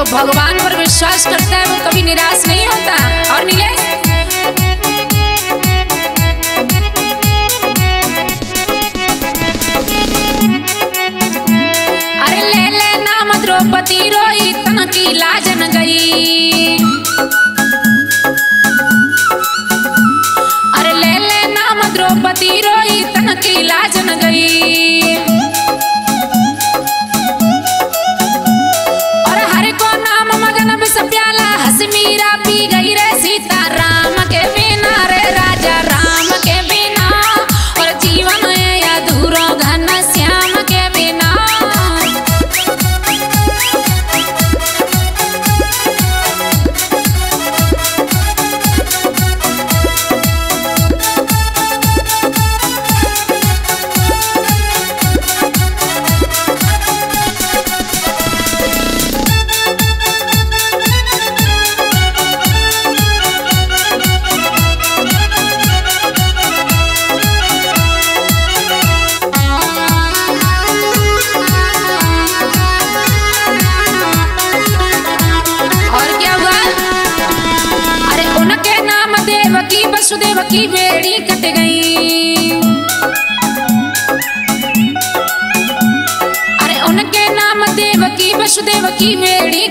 भगवान पर विश्वास करता है वो कभी निराश नहीं होता। और नीलेश अरे ले ले नाम द्रौपदी रोई तन की लाज न गई। अरे ले ले नाम द्रौपदी रोई तन की लाज न गई। और हर को नाम मगन विष प्याला हंस मीरा पी गई रे सीता राम के बिना रे राजा राम के बिना। और जीवन है अधूरा घन श्याम के बिना। वसुदेव की बेड़ी कट गई। अरे उनके नाम देवकी वसुदेव की बेड़ी